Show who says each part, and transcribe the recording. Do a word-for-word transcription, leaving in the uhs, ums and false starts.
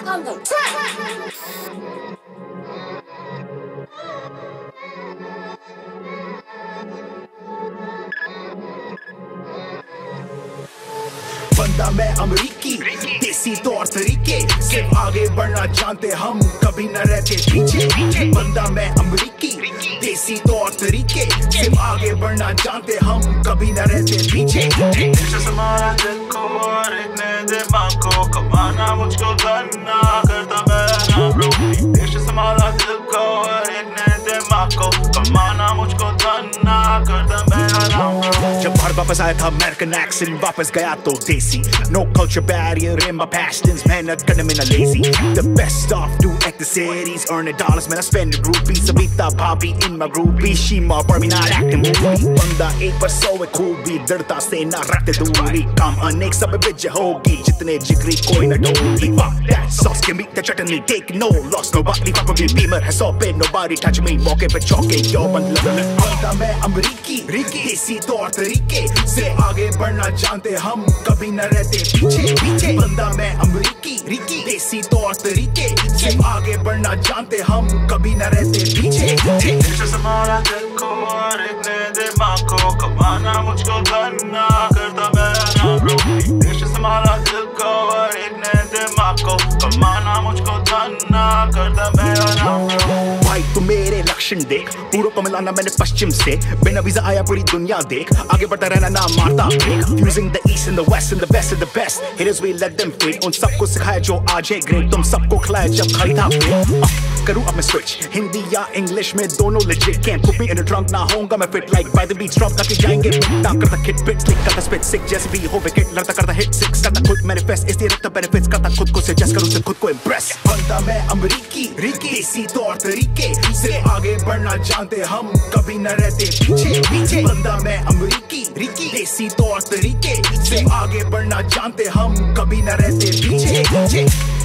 Speaker 1: back on the track.
Speaker 2: बंदा मैं अमरीकी, देसी तौर तरीके, सिर्फ आगे बढ़ना जानते हम, कभी न रहते पीछे। बंदा मैं अमरीकी, देसी तौर तरीके, सिर्फ आगे बढ़ना जानते हम, कभी न रहते पीछे।
Speaker 3: देश संभाला दिल को और एक नए दिमाग को, कमाना मुझको करना करता मेरा नाम रो। देश संभाला दिल को और एक नए दिमाग को, कमाना मुझको करना करता मेरा नाम रो।
Speaker 2: जब घर वापस आया था अमेरिकन एक्सेंट वापस गया तो देसी, no culture barrier in my passions, मेहनत करने में ना lazy, the best off do at the cities, earning dollars man I spend rupees, Sabita Bobby in my groupie, she my Barbie not acting movie, बंदा एक पर सौ है खूबी, दृढ़ता से ना रखते दूरी, काम अनेक सब विजय होगी, जितने जिगरी कोई न डोली, fuck that sauce can beat the chutney, take no loss, nobody fuck with me, beamer है सौ पे, nobody touch me, मौके पे चौके, yo बंदा मैं अमरीकी, देसी तौर तरीके, से आगे बढ़ना जानते हम, कभी न रहते पीछे पीछे। बंदा मैं अमरीकी, देसी तौर तरीके, से आगे बढ़ना जानते हम, कभी न रहते पीछे।
Speaker 3: देश संभाला दिल को और एक नए दिमाग को, कमाना मुझको करना करता मेरा नाम रो। देश संभाला दिल को और एक नए दिमाग को, कमाना मुझको करना करता मेरा नाम रो।
Speaker 2: भाई तू मेरे लक्षण देख, पूर्व को मिलाना मैंने पश्चिम से, बिना वीजा आया पूरी दुनिया देख, आगे बढ़ता रहना ना मारता break, fusing the east and the west and the best and the best, hitters we let them fade, उन सबको सिखाया जो आज है ग्रेट, तुम सबको खिलाया जब खाई था पेट। करूँ अब मैं स्विच, हिंदी या इंग्लिश में दोनों legit, can't put me in a trunk, ना होऊंगा मैं fit like by the beat, drop करके जाएंगे ना करता किट पिट, क्लिक करता spit sick जैसे भी हो विकेट, लड़ता करता hit six, करता खुद manifest, इसलिए रखता benefits, करता खुद को suggest, करूँ से खुद को impress। बंदा मैं अमरीकी, देसी तौर तरीके, से आगे बढ़ना जानते हम, कभी न रहते पीछे पीछे। बंदा मैं अमरीकी, देसी तौर तरीके, से आगे बढ़ना जानते हम, कभी न रहते पीछे पीछे।